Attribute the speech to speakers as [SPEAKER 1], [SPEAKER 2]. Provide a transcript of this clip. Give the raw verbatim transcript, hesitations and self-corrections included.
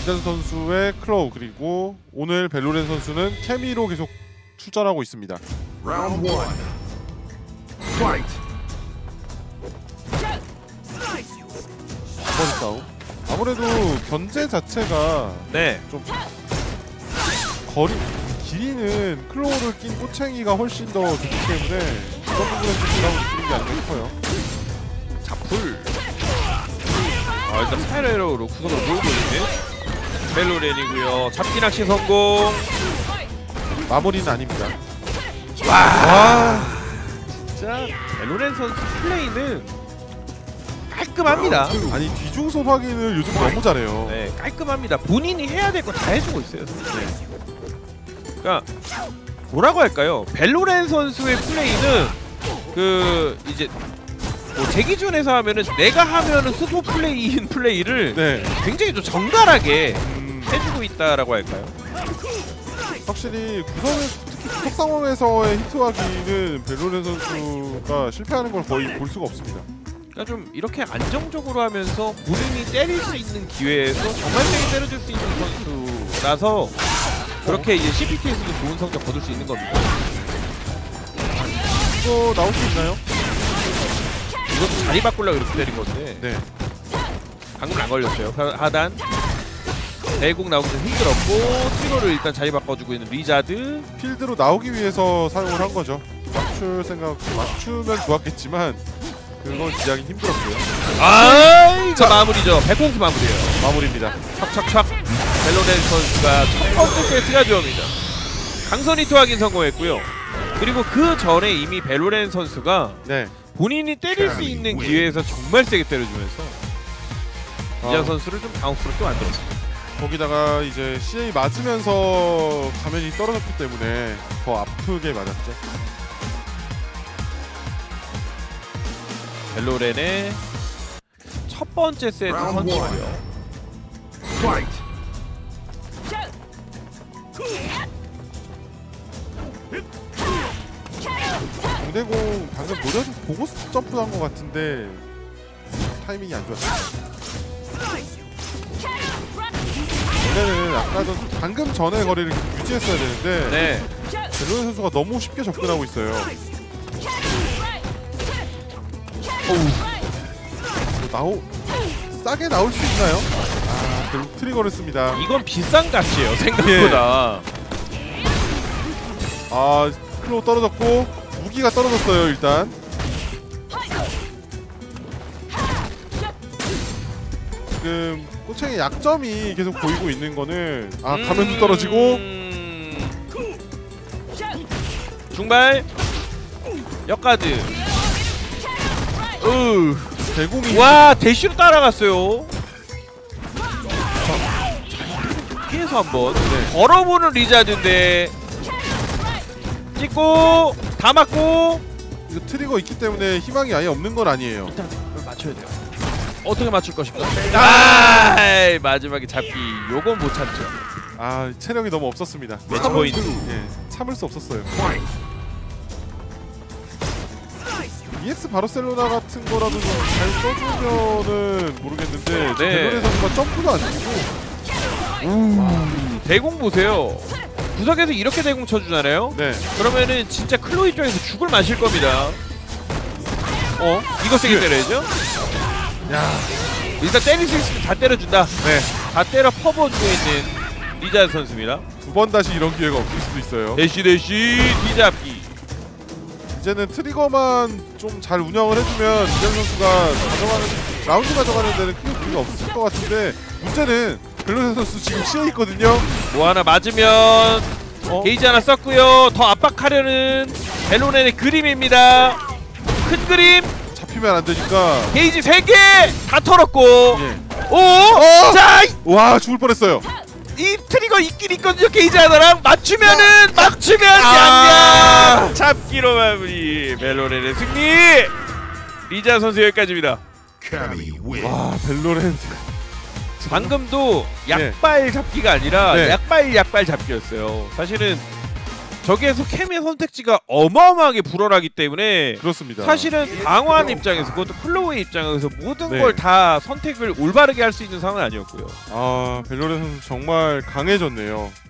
[SPEAKER 1] 이대수 선수의 클로우, 그리고 오늘 벨로렌 선수는 케미로 계속 출전하고 있습니다.
[SPEAKER 2] Round one. Fight.
[SPEAKER 1] 첫 번째 싸움. 아무래도 견제 자체가
[SPEAKER 3] 네.
[SPEAKER 1] 좀 거리 길이는 클로우를 낀 꼬챙이가 훨씬 더 좋기 때문에 그런 부분에서 부담을 느끼는 게 아닌가 싶어요.
[SPEAKER 3] 자풀. 아, 일단 스파이럴로 구석으로 몰고 있는 벨로렌이고요. 잡기 낚시 성공.
[SPEAKER 1] 마무리는 아닙니다.
[SPEAKER 3] 와. 와. 진짜 벨로렌 선수 플레이는 깔끔합니다.
[SPEAKER 1] 아니 뒤중선 확인을 요즘 너무 잘해요.
[SPEAKER 3] 네, 깔끔합니다. 본인이 해야 될 거 다 해주고 있어요. 네. 그러니까 뭐라고 할까요? 벨로렌 선수의 플레이는 그 이제 뭐 제 기준에서 하면은 내가 하면은 스포 플레이인 플레이를
[SPEAKER 1] 네.
[SPEAKER 3] 굉장히 좀 정갈하게
[SPEAKER 1] 음,
[SPEAKER 3] 해주고 있다라고 할까요?
[SPEAKER 1] 확실히 구성의 특히 구석 상황에서의 히트하기는 벨로렌 선수가 실패하는 걸 거의 볼 수가 없습니다.
[SPEAKER 3] 그러니까 좀 이렇게 안정적으로 하면서 본인이 때릴 수 있는 기회에서 정말 세게 때려줄 수 있는 선수라서 그렇게 이제 씨피티에서도 좋은 성적 거둘 수 있는 겁니다.
[SPEAKER 1] 이거 나올 수 있나요?
[SPEAKER 3] 이것도 자리 바꾸려고 이렇게 때린 건데
[SPEAKER 1] 네.
[SPEAKER 3] 방금 안 걸렸어요. 하단 대공 나오기 좀 힘들었고 트리거를 일단 자리 바꿔주고 있는 리자드.
[SPEAKER 1] 필드로 나오기 위해서 사용을 한 거죠. 맞출 생각, 맞추면 좋았겠지만 그건 지향이 힘들었고요.
[SPEAKER 3] 아이, 자 마무리죠. 백공수 마무리예요.
[SPEAKER 1] 마무리입니다.
[SPEAKER 3] 촥촥촥. 벨로렌 선수가 첫 번째 세트가 들어옵니다. 강선 히트 확인 성공했고요. 그리고 그 전에 이미 벨로렌 선수가
[SPEAKER 1] 네.
[SPEAKER 3] 본인이 때릴 수 있는 기회에서 정말 세게 때려주면서 이자
[SPEAKER 1] 아.
[SPEAKER 3] 선수를 좀 당혹스럽게 만들었습니다.
[SPEAKER 1] 거기다가 이제 씨에이 맞으면서 가면이 떨어졌기 때문에 더 아프게 맞았죠.
[SPEAKER 3] 벨로렌의 첫 번째 세트 선수고요.
[SPEAKER 2] Fight.
[SPEAKER 1] 공대공 방금 노려서 보고 점프한 것 같은데 타이밍이 안 좋았어요. 원래는 아까 전 방금 전에 거리를 유지했어야 되는데
[SPEAKER 3] 네.
[SPEAKER 1] 벨로렌 선수가 너무 쉽게 접근하고 있어요. 어우. 나오 싸게 나올 수 있나요? 아, 결국 트리거를 씁니다.
[SPEAKER 3] 이건 비싼 값이에요. 생각보다.
[SPEAKER 1] 아, 클로우 떨어졌고 무기가 떨어졌어요. 일단 지금 꼬챙이 약점이 계속 보이고 있는 거는 아 가면도
[SPEAKER 3] 음...
[SPEAKER 1] 떨어지고
[SPEAKER 3] 중발 역가드. 으.
[SPEAKER 1] 대공이
[SPEAKER 3] 와 대쉬로 따라갔어요. 피해서 한번 네. 걸어보는 리자드인데 찍고 다 맞고.
[SPEAKER 1] 이거 트리거 있기 때문에 희망이 아예 없는 건 아니에요.
[SPEAKER 3] 일단 그걸 맞춰야 돼요. 어떻게 맞출 것인가? 아 마지막에 잡기 요건 못 참죠.
[SPEAKER 1] 아 체력이 너무 없었습니다.
[SPEAKER 3] 매치
[SPEAKER 1] 참을
[SPEAKER 3] 포인트.
[SPEAKER 1] 수, 예, 참을 수 없었어요. 이엑스 바르셀로나 같은 거라도 좀 잘 써주면은 모르겠는데
[SPEAKER 3] 네.
[SPEAKER 1] 벨로렌 선수가 점프도 안 치고
[SPEAKER 3] 음, 대공 보세요. 구석에서 이렇게 대공 쳐주잖아요.
[SPEAKER 1] 네.
[SPEAKER 3] 그러면은 진짜 클로이 쪽에서 죽을 마실 겁니다. 어? 이거 세게 때려야죠?
[SPEAKER 1] 야,
[SPEAKER 3] 일단 때릴 수 있으면 다 때려준다.
[SPEAKER 1] 네.
[SPEAKER 3] 다 때려 퍼부어주고 있는 리자드 선수입니다.
[SPEAKER 1] 두 번 다시 이런 기회가 없을 수도 있어요.
[SPEAKER 3] 대시 대시 뒤잡기.
[SPEAKER 1] 이제는 트리거만 좀 잘 운영을 해주면 이정 선수가 가져가는 라운드 가져가는 데는 크게 무리가 없을 것 같은데 문제는 벨로렌 선수 지금 씨에이 있거든요.
[SPEAKER 3] 뭐 하나 맞으면
[SPEAKER 1] 어?
[SPEAKER 3] 게이지 하나 썼고요. 더 압박하려는 벨로렌의 그림입니다. 큰 그림.
[SPEAKER 1] 잡히면 안 되니까.
[SPEAKER 3] 게이지 세 개 다 털었고.
[SPEAKER 1] 예.
[SPEAKER 3] 오!
[SPEAKER 1] 어!
[SPEAKER 3] 자!
[SPEAKER 1] 와 죽을 뻔했어요.
[SPEAKER 3] 이 트리거 있긴 있거든요. 게이지 하나랑 맞추면은 맞추면
[SPEAKER 1] 아!
[SPEAKER 3] 양양 잡기로 마무리. 벨로렌의 승리. 리자 선수 여기까지입니다.
[SPEAKER 1] 와 벨로렌
[SPEAKER 3] 방금도 약발 잡기가 아니라
[SPEAKER 1] 네.
[SPEAKER 3] 약발 약발 잡기였어요. 사실은 저기에서 캠의 선택지가 어마어마하게 불어나기 때문에
[SPEAKER 1] 그렇습니다.
[SPEAKER 3] 사실은 강화한 입장에서 그것도 클로우의 입장에서 모든
[SPEAKER 1] 네.
[SPEAKER 3] 걸 다 선택을 올바르게 할 수 있는 상황은 아니었고요.
[SPEAKER 1] 아 벨로렌 선수 정말 강해졌네요.